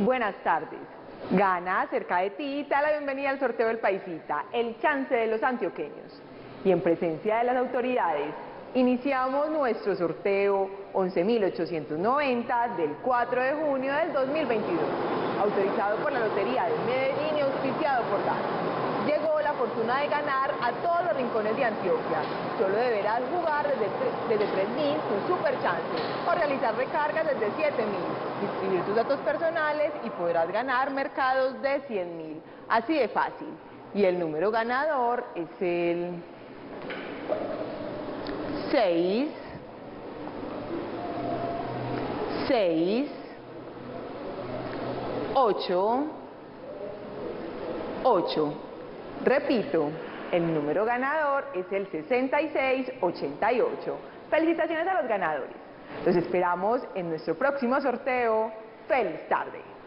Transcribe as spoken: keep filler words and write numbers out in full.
buenas tardes. Gana cerca de ti, da la bienvenida al sorteo del Paisita, el chance de los antioqueños. Y en presencia de las autoridades, iniciamos nuestro sorteo once mil ochocientos noventa del cuatro de junio del dos mil veintidós, autorizado por la Lotería de Medellín y auspiciado por GAN. Llegó la fortuna de ganar a todos los rincones de Antioquia. Solo deberás jugar desde, desde tres mil tu super chance o realizar recargas desde siete mil, inscribir tus datos personales y podrás ganar mercados de cien mil. Así de fácil. Y el número ganador es el seis, seis, ocho, ocho. Repito, el número ganador es el sesenta y seis ochenta y ocho. Felicitaciones a los ganadores. Los esperamos en nuestro próximo sorteo. ¡Feliz tarde!